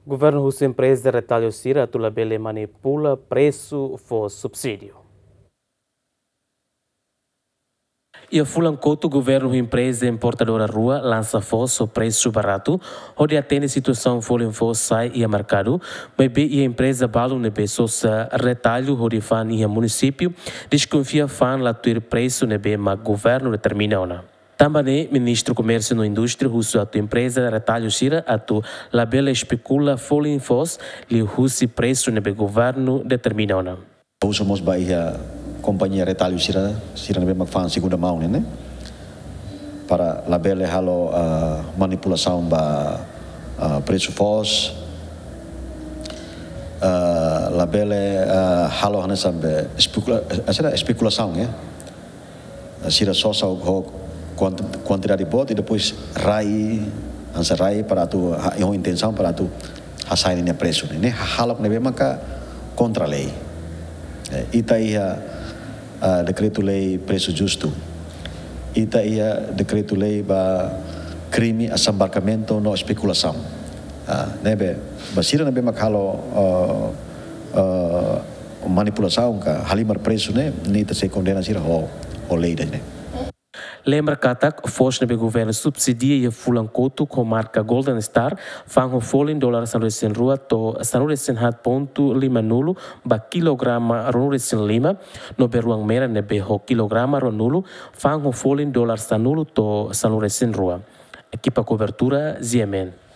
Governo russo empresa retalho sira tula bele manipula preço for subsídio. E a Fulancoto, governo empresa importadora rua lança força o preço barato, onde atende situação folha sai e a mercado, mas e a empresa balo nebe sosa retalho onde fan e a município desconfia fan lá ter preço nebe mas governo determina ona. Também ministro comércio e indústria russo a tua empresa retalho sira a tu labela especula folha li russo preço nebe governo determina ona. Usamos Bahia companhia retalho sira nebe magfan segunda mão né para labela halo manipulação ba preço fos labela halo hana sambe especulação né sira só quantidade de bot e depois rai para tu a intenção para tu sair ne preço né halo nebe maka contra a lei ita ia decreto-lei preço justo. Ita ia decreto-lei ba crime assambarcamento no especulação. Nebe basira nebe makalo manipulação ka halimar preço né nita se condena sira o lei né. Lembra que a força do governo subsidia a Fulancoto com marca Golden Star, fang o folha dólar sanuresin rua to sanuresin hat ponto lima nulo ba kilograma sanuresin lima no beruang mera nebe ho kilograma nulo fang o folha dólar sanulo to sanuresin rua. Equipa cobertura Ziemen.